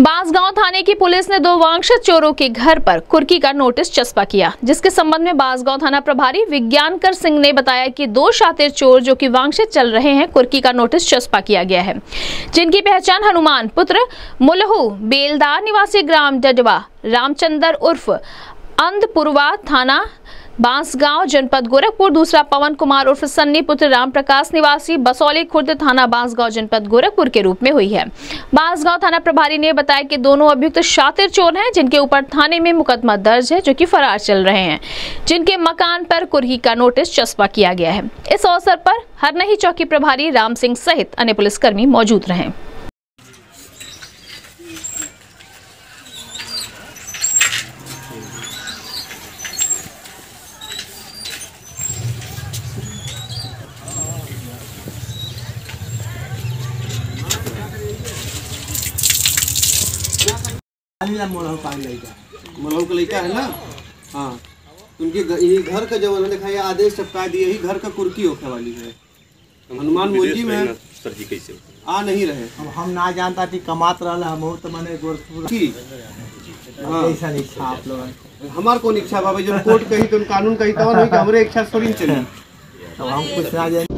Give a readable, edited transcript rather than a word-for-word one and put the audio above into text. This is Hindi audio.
बांसगांव थाने की पुलिस ने 2 वांछित चोरों के घर पर कुर्की का नोटिस चस्पा किया, जिसके संबंध में बांसगांव थाना प्रभारी विज्ञानकर सिंह ने बताया कि 2 शातिर चोर जो कि वांछित चल रहे हैं, कुर्की का नोटिस चस्पा किया गया है, जिनकी पहचान हनुमान पुत्र मुलहू बेलदार निवासी ग्राम डडवा रामचंद्र उर्फ अंधपुरवा थाना बांसगांव जनपद गोरखपुर, दूसरा पवन कुमार उर्फ सन्नी पुत्र राम प्रकाश निवासी बसौली खुर्द थाना बांसगांव जनपद गोरखपुर के रूप में हुई है। बांसगांव थाना प्रभारी ने बताया कि दोनों अभियुक्त शातिर चोर हैं, जिनके ऊपर थाने में मुकदमा दर्ज है, जो कि फरार चल रहे हैं, जिनके मकान पर कुर्की का नोटिस चस्पा किया गया है। इस अवसर पर हरनही चौकी प्रभारी राम सिंह सहित अन्य पुलिसकर्मी मौजूद रहे। मोलहू का लड़का है ना। हाँ, उनके घर का जब उन्होंने लिखा आदेश चपका दिए, यही घर का कुर्की होने वाली है। हनुमान मुंजी में सर जी कैसे आ नहीं रहे, हम ना जानता थी कमात रहा हम तो मैंने गोरखपुर की। ऐसा नहीं इच्छा आप लोग हमार कौन इच्छा बाबा, जब कोर्ट कही तो कानून कही तो हमरे इच्छा थोड़ी चली, तो हम कुछ ना जाने।